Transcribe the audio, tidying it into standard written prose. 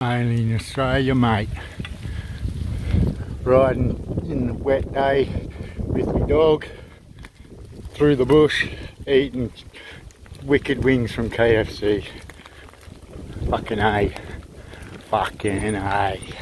Only in Australia, mate. Riding in the wet day with my dog through the bush, eating wicked wings from KFC. Fucking A. Fucking A.